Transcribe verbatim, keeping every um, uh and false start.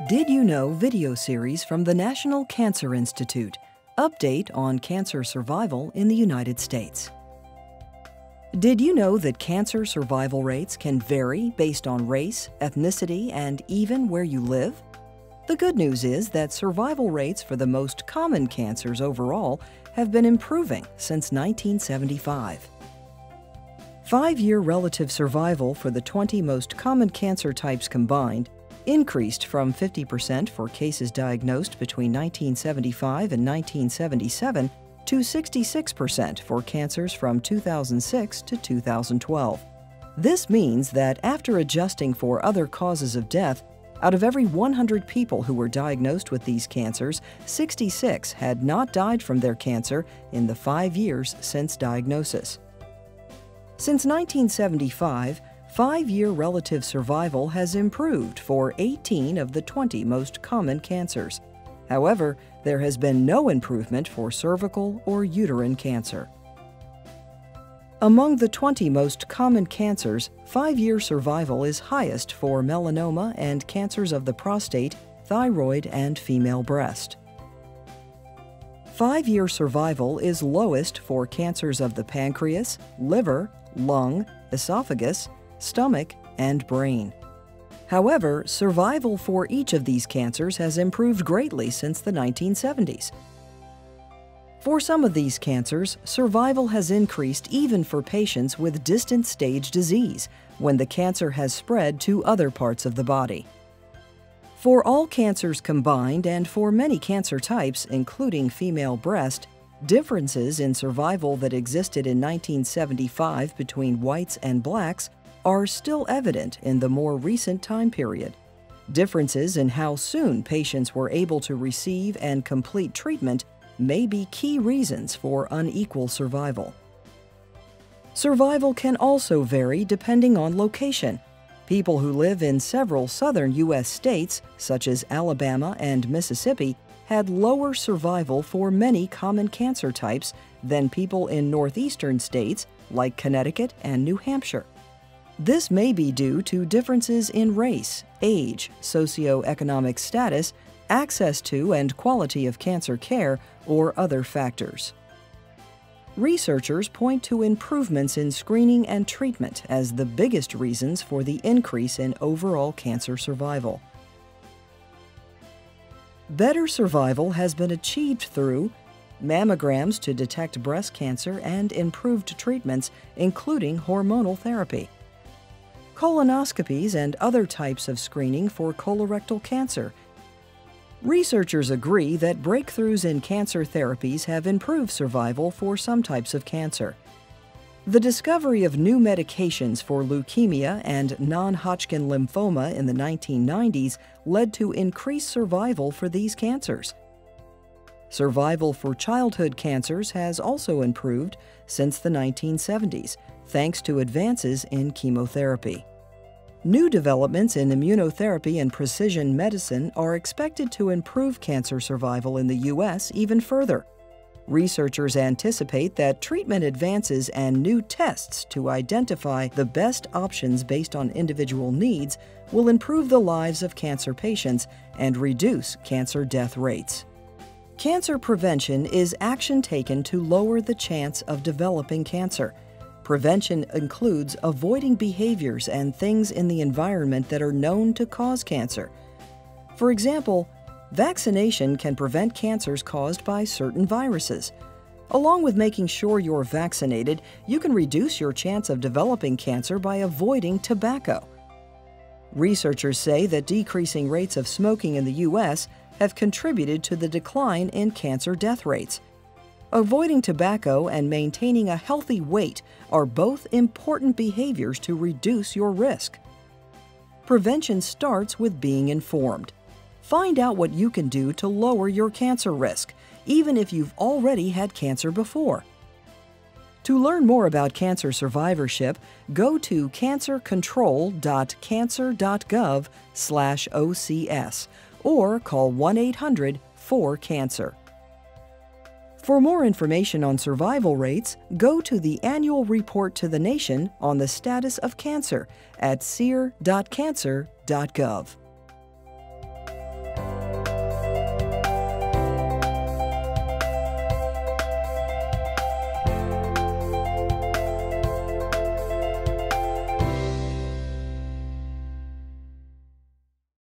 Did You Know video series from the National Cancer Institute. Update on cancer survival in the United States. Did you know that cancer survival rates can vary based on race, ethnicity, and even where you live? The good news is that survival rates for the most common cancers overall have been improving since nineteen seventy-five. Five-year relative survival for the twenty most common cancer types combined increased from fifty percent for cases diagnosed between nineteen seventy-five and nineteen seventy-seven to sixty-six percent for cancers from two thousand six to two thousand twelve. This means that after adjusting for other causes of death, out of every one hundred people who were diagnosed with these cancers, sixty-six had not died from their cancer in the five years since diagnosis. Since nineteen seventy-five, five-year relative survival has improved for eighteen of the twenty most common cancers. However, there has been no improvement for cervical or uterine cancer. Among the twenty most common cancers, five-year survival is highest for melanoma and cancers of the prostate, thyroid, and female breast. Five-year survival is lowest for cancers of the pancreas, liver, lung, esophagus, stomach, and brain. However, survival for each of these cancers has improved greatly since the nineteen seventies. For some of these cancers, survival has increased even for patients with distant stage disease, when the cancer has spread to other parts of the body. For all cancers combined and for many cancer types, including female breast, differences in survival that existed in nineteen seventy-five between whites and blacks are still evident in the more recent time period. Differences in how soon patients were able to receive and complete treatment may be key reasons for unequal survival. Survival can also vary depending on location. People who live in several southern U S states, such as Alabama and Mississippi, had lower survival for many common cancer types than people in northeastern states like Connecticut and New Hampshire. This may be due to differences in race, age, socioeconomic status, access to and quality of cancer care, or other factors. Researchers point to improvements in screening and treatment as the biggest reasons for the increase in overall cancer survival. Better survival has been achieved through mammograms to detect breast cancer and improved treatments, including hormonal therapy, colonoscopies and other types of screening for colorectal cancer. Researchers agree that breakthroughs in cancer therapies have improved survival for some types of cancer. The discovery of new medications for leukemia and non-Hodgkin lymphoma in the nineteen nineties led to increased survival for these cancers. Survival for childhood cancers has also improved since the nineteen seventies, thanks to advances in chemotherapy. New developments in immunotherapy and precision medicine are expected to improve cancer survival in the U S even further. Researchers anticipate that treatment advances and new tests to identify the best options based on individual needs will improve the lives of cancer patients and reduce cancer death rates. Cancer prevention is action taken to lower the chance of developing cancer. Prevention includes avoiding behaviors and things in the environment that are known to cause cancer. For example, vaccination can prevent cancers caused by certain viruses. Along with making sure you're vaccinated, you can reduce your chance of developing cancer by avoiding tobacco. Researchers say that decreasing rates of smoking in the U S have contributed to the decline in cancer death rates. Avoiding tobacco and maintaining a healthy weight are both important behaviors to reduce your risk. Prevention starts with being informed. Find out what you can do to lower your cancer risk, even if you've already had cancer before. To learn more about cancer survivorship, go to cancer control dot cancer dot gov slash O C S or call one eight hundred four cancer. For more information on survival rates, go to the Annual Report to the Nation on the Status of Cancer at S E E R dot cancer dot gov.